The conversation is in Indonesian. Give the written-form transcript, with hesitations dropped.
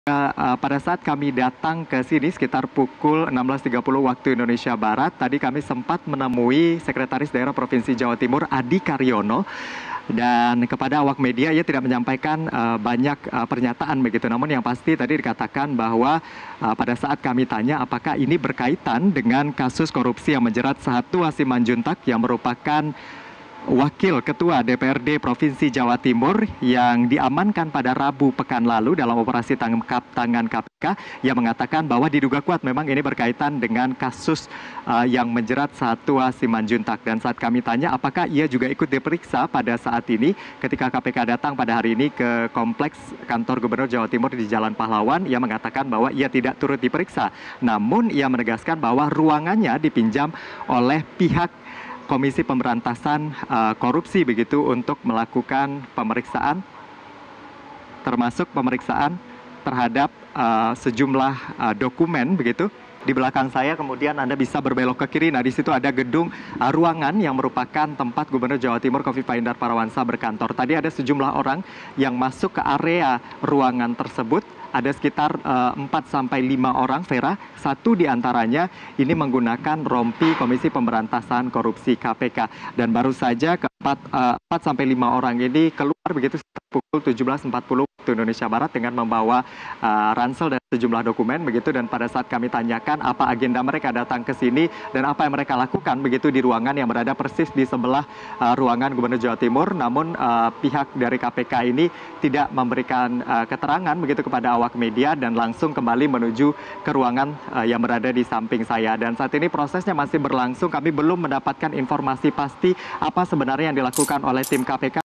Pada saat kami datang ke sini sekitar pukul 16.30 waktu Indonesia Barat, tadi kami sempat menemui Sekretaris Daerah Provinsi Jawa Timur Adi Karyono. Dan kepada awak media ia tidak menyampaikan banyak pernyataan begitu. Namun yang pasti tadi dikatakan bahwa pada saat kami tanya apakah ini berkaitan dengan kasus korupsi yang menjerat Satu Simanjuntak yang merupakan Wakil Ketua DPRD Provinsi Jawa Timur yang diamankan pada Rabu pekan lalu dalam operasi tangkap tangan KPK, yang mengatakan bahwa diduga kuat memang ini berkaitan dengan kasus yang menjerat Satu Simanjuntak. Dan saat kami tanya apakah ia juga ikut diperiksa pada saat ini ketika KPK datang pada hari ini ke kompleks kantor Gubernur Jawa Timur di Jalan Pahlawan, ia mengatakan bahwa ia tidak turut diperiksa. Namun ia menegaskan bahwa ruangannya dipinjam oleh pihak Komisi Pemberantasan Korupsi begitu untuk melakukan pemeriksaan, termasuk pemeriksaan terhadap sejumlah dokumen begitu. Di belakang saya kemudian Anda bisa berbelok ke kiri. Nah, di situ ada gedung ruangan yang merupakan tempat Gubernur Jawa Timur Khofifah Indar Parawansa berkantor. Tadi ada sejumlah orang yang masuk ke area ruangan tersebut. Ada sekitar 4-5 orang, Vera. Satu di antaranya ini menggunakan rompi Komisi Pemberantasan Korupsi KPK. Dan baru saja 4-5 orang ini keluar begitu pukul 17.40 waktu Indonesia Barat dengan membawa ransel dan sejumlah dokumen begitu. Dan pada saat kami tanyakan apa agenda mereka datang ke sini dan apa yang mereka lakukan begitu di ruangan yang berada persis di sebelah ruangan Gubernur Jawa Timur, namun pihak dari KPK ini tidak memberikan keterangan begitu kepada awak media dan langsung kembali menuju ke ruangan yang berada di samping saya. Dan saat ini prosesnya masih berlangsung, kami belum mendapatkan informasi pasti apa sebenarnya yang dilakukan oleh tim KPK